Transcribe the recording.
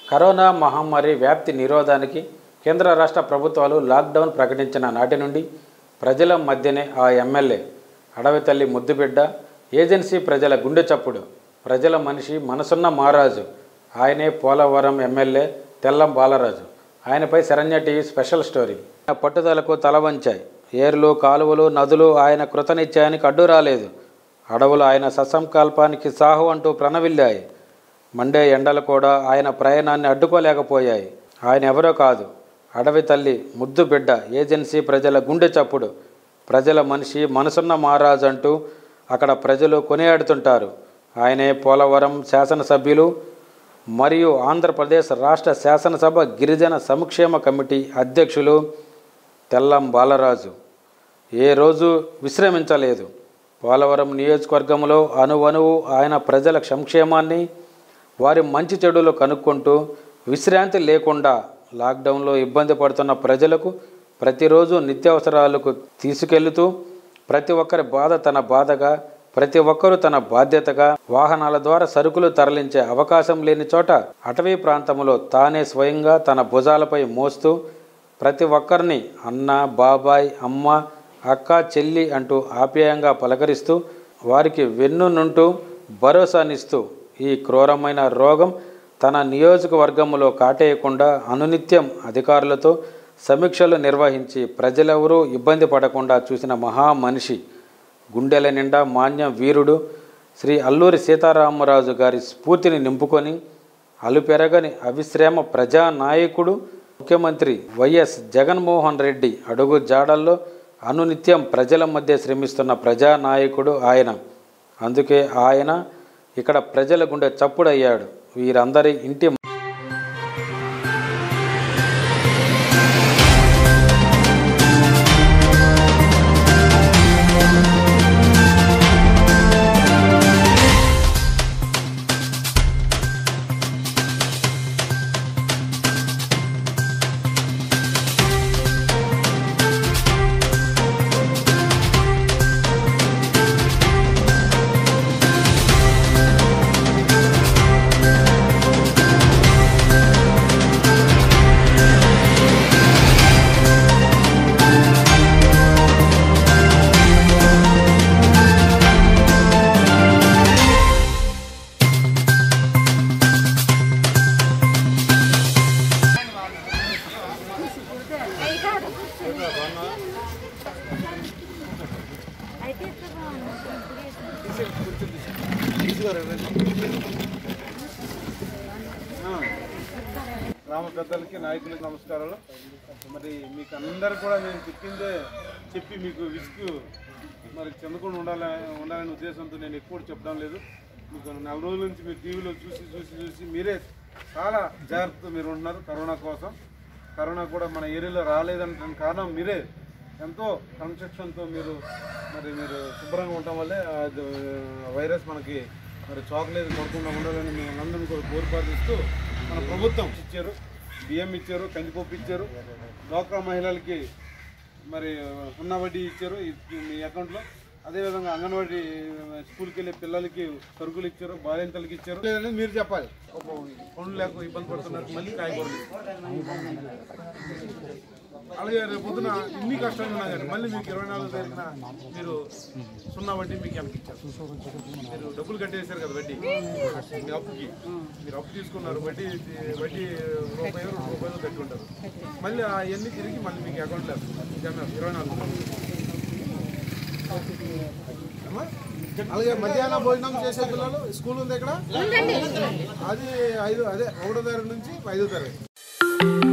Corona మహమ్మారి వ్యాప్తి నిరోధానికి కేంద్ర రాష్ట్ర ప్రభుత్వాలు లాక్డౌన్ ప్రకటించిన నాటి నుండి ప్రజల మధ్యనే ఆ ఎమ్మెల్యే అడవి తల్లి ముద్దుబిడ్డ ఏజెన్సీ ప్రజల గుండె చప్పుడు ప్రజల మనిషి మనసున్న మహారాజు ఆయనే పోలవరం ఎమ్మెల్యే తెల్లం బాలరాజు. ఆయనపై శరణ్య టీవీ స్పెషల్ స్టోరీ. ఆయన పట్టుదలకు తల వంచాయి. ఏర్లు కాలువలు నదులు ఆయన కృతనిశ్చయానికి అడ్డు రాలేదు. అడవులు ఆయన ససంకల్పానికి సాహు అంటూ ప్రణవిల్లాయి. మండే ఎండలు కూడా ఆయన ప్రయాణాన్ని అడ్డుకోలేకపోయాయి. ఆయన ఎవరో కాదు, అడవి తల్లి ముద్దు బిడ్డ ఏజెన్సీ ప్రజల గుండె చప్పుడు ప్రజల మనిషి మనసున్న మహారాజు అంటూ అక్కడ ప్రజలు కొనియాడుతుంటారు. ఆయనే పోలవరం శాసనసభ్యులు మరియు ఆంధ్రప్రదేశ్ రాష్ట్ర శాసనసభ గిరిజన సంక్షేమ కమిటీ అధ్యక్షులు తెల్లం బాలరాజు. ఏ రోజు విశ్రమించలేదు. పోలవరం నియోజకవర్గంలో అణువణువు ఆయన ప్రజల సంక్షేమాన్ని వారి మంచి చెడులు కనుక్కుంటూ విశ్రాంతి లేకుండా లాక్డౌన్లో ఇబ్బంది పడుతున్న ప్రజలకు ప్రతిరోజు నిత్యావసరాలకు తీసుకెళ్తూ ప్రతి ఒక్కరి బాధ తన బాధగా, ప్రతి ఒక్కరూ తన బాధ్యతగా వాహనాల ద్వారా సరుకులు తరలించే అవకాశం లేని చోట అటవీ ప్రాంతంలో తానే స్వయంగా తన భుజాలపై మోస్తూ ప్రతి ఒక్కరిని అన్న, బాబాయ్, అమ్మ, అక్క, చెల్లి అంటూ ఆప్యాయంగా పలకరిస్తూ వారికి వెన్నునుంటూ భరోసానిస్తూ ఈ క్రూరమైన రోగం తన నియోజకవర్గంలో కాటేయకుండా అనునిత్యం అధికారులతో సమీక్షలు నిర్వహించి ప్రజలెవరూ ఇబ్బంది పడకుండా చూసిన మహామనిషి, గుండెల నిండా మాన్యం వీరుడు శ్రీ అల్లూరి సీతారామరాజు గారి స్ఫూర్తిని నింపుకొని అలుపెరగని అవిశ్రామ ప్రజానాయకుడు ముఖ్యమంత్రి వైఎస్ జగన్మోహన్ రెడ్డి అడుగు జాడల్లో అనునిత్యం ప్రజల మధ్య శ్రమిస్తున్న ప్రజానాయకుడు ఆయన. అందుకే ఆయన ఇక్కడ ప్రజల గుండె చప్పుడయ్యాడు. వీరందరి ఇంటి గ్రామ పెద్దలకి నాయకులకి నమస్కారాలు. మరి మీకు అందరు కూడా నేను చెప్పిందే చెప్పి మీకు విసుగు మరి చెందకుండా ఉండాలనే ఉద్దేశంతో నేను ఎక్కువ చెప్పడం లేదు. మీకు 4 రోజుల నుంచి మీరు టీవీలో చూసి మీరే చాలా జాగ్రత్తతో మీరు ఉంటున్నారు. కరోనా కోసం కరోనా కూడా మన ఏరియాలో రాలేదంటే కారణం మీరే. ఎంతో కన్స్ట్రక్షన్తో మీరు శుభ్రంగా ఉండటం వల్లే వైరస్ మనకి మరి చాక్లెట్ పడకుండా ఉండాలని మేము అందరం కూడా కోరిపాటిస్తూ మన ప్రభుత్వం ఇచ్చారు. బియ్యం ఇచ్చారు, కందిపప్పు ఇచ్చారు, డ్వాక్రా మహిళలకి మరి సున్నా వడ్డీ ఇచ్చారు మీ అకౌంట్లో. అదేవిధంగా అంగన్వాడీ స్కూల్కి వెళ్ళే పిల్లలకి సరుకులు ఇచ్చారు, బాలింతలకి ఇచ్చారు. లేదంటే మీరు చెప్పాలి. పనులు లేక ఇబ్బంది పడుతున్నారు. మళ్ళీ కాయకూడదు. అలాగే రేపు పొద్దున ఇన్ని కష్టాలు ఉన్నా కానీ మళ్ళీ మీకు 24వ తారీఖున మీరు సున్నా వడ్డీ మీకు ఎంత ఇచ్చారు? మీరు డబ్బులు కట్టేశారు కదా వడ్డీ మీ అప్పుకి. మీరు అప్పు తీసుకున్నారు, వడ్డీ రూపాయలు 2 రూపాయలు కట్టి ఉంటారు. మళ్ళీ అవన్నీ తిరిగి మళ్ళీ మీకు అకౌంట్లో వేస్తారు 24. అలాగే మధ్యాహ్నం భోజనం చేసే పిల్లలు స్కూల్ ఉంది ఇక్కడ. అది 1వ తారీఖు నుంచి 5వ తారీఖు.